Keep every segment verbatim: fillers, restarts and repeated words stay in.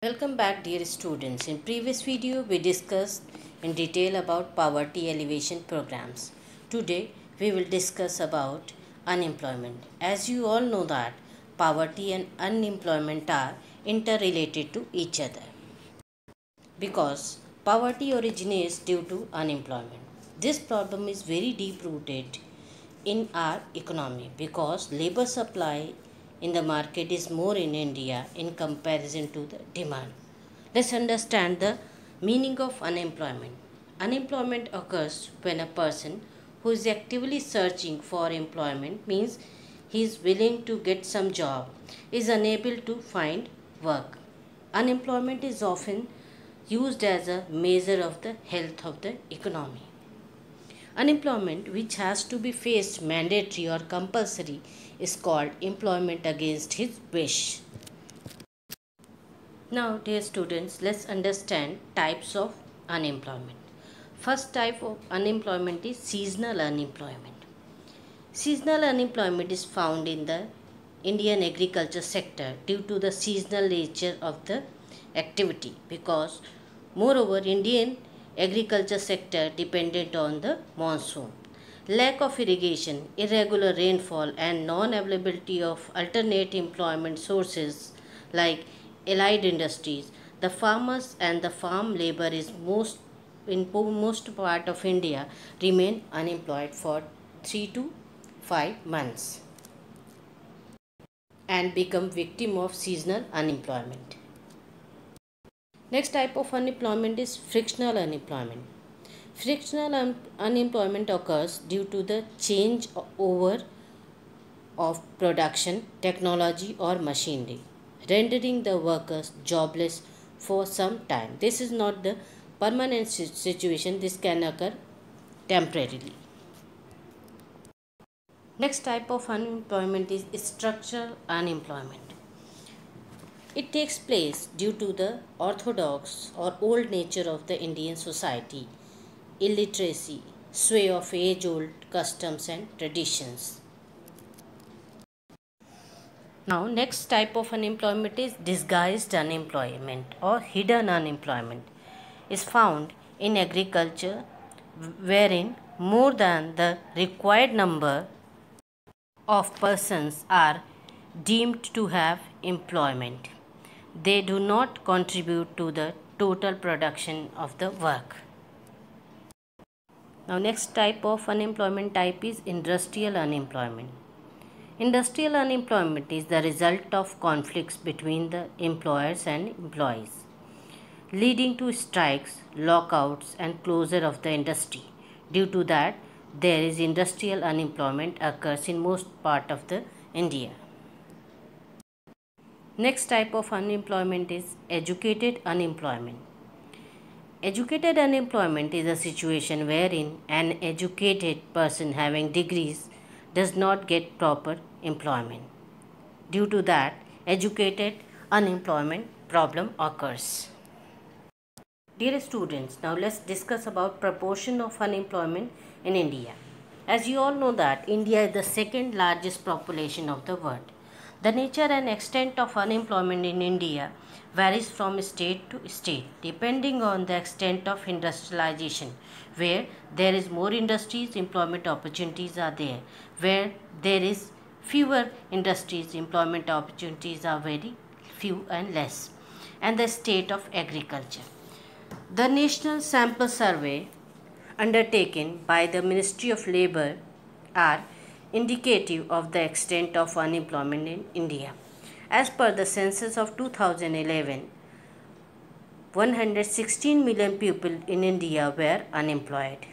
Welcome back, dear students. In previous video we discussed in detail about poverty alleviation programs. Today we will discuss about unemployment. As you all know that poverty and unemployment are interrelated to each other because poverty originates due to unemployment. This problem is very deep rooted in our economy because labor supply in the market is more in India in comparison to the demand. Let's understand the meaning of unemployment. Unemployment occurs when a person who is actively searching for employment, means he is willing to get some job, is unable to find work. Unemployment is often used as a measure of the health of the economy. Unemployment, which has to be faced mandatory or compulsory, is called employment against his wish. Now, dear students, let's understand types of unemployment. First type of unemployment is seasonal unemployment. Seasonal unemployment is found in the Indian agriculture sector due to the seasonal nature of the activity, because moreover Indian agriculture sector dependent on the monsoon. Lack of irrigation, irregular rainfall and non-availability of alternate employment sources like allied industries, the farmers and the farm labor is most in most part of India remain unemployed for three to five months and become victim of seasonal unemployment. Next type of unemployment is frictional unemployment. Frictional un- unemployment occurs due to the change over of production, technology or machinery, rendering the workers jobless for some time. This is not the permanent situation, this can occur temporarily. Next type of unemployment is structural unemployment. It takes place due to the orthodox or old nature of the Indian society, illiteracy, sway of age-old customs and traditions. Now, next type of unemployment is disguised unemployment or hidden unemployment. Is found in agriculture, wherein more than the required number of persons are deemed to have employment. They do not contribute to the total production of the work. Now, next type of unemployment type is industrial unemployment. Industrial unemployment is the result of conflicts between the employers and employees, leading to strikes, lockouts and closure of the industry. Due to that, there is industrial unemployment occurs in most part of the India. Next type of unemployment is educated unemployment. Educated unemployment is a situation wherein an educated person having degrees does not get proper employment. Due to that, educated unemployment problem occurs. Dear students, now let's discuss about proportion of unemployment in India. As you all know that India is the second largest population of the world. The nature and extent of unemployment in India varies from state to state depending on the extent of industrialization. Where there is more industries, employment opportunities are there. Where there is fewer industries, employment opportunities are very few and less. And the state of agriculture. The National Sample Survey undertaken by the Ministry of Labour are indicative of the extent of unemployment in India. As per the census of two thousand eleven, one hundred sixteen million people in India were unemployed.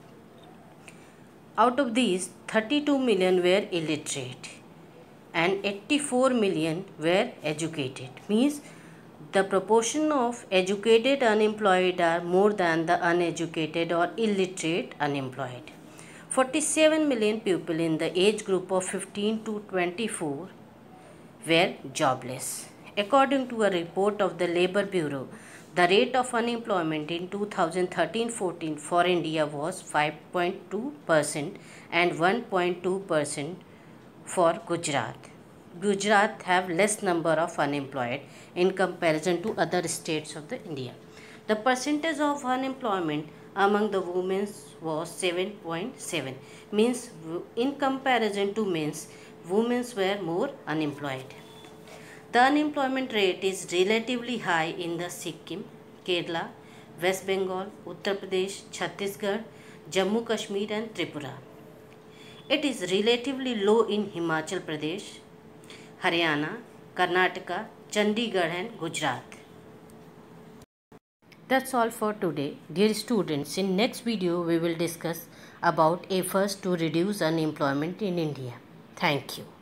Out of these, thirty-two million were illiterate and eighty-four million were educated. Means the proportion of educated unemployed are more than the uneducated or illiterate unemployed. forty-seven million people in the age group of fifteen to twenty-four were jobless. According to a report of the Labour Bureau, the rate of unemployment in two thousand thirteen fourteen for India was five point two percent and one point two percent for Gujarat. Gujarat have less number of unemployed in comparison to other states of the India. The percentage of unemployment among the women was seven point seven, means in comparison to men's, women were more unemployed. The unemployment rate is relatively high in the Sikkim, Kerala, West Bengal, Uttar Pradesh, Chhattisgarh, Jammu Kashmir and Tripura. It is relatively low in Himachal Pradesh, Haryana, Karnataka, Chandigarh and Gujarat. That's all for today. Dear students, in next video we will discuss about efforts to reduce unemployment in India. Thank you.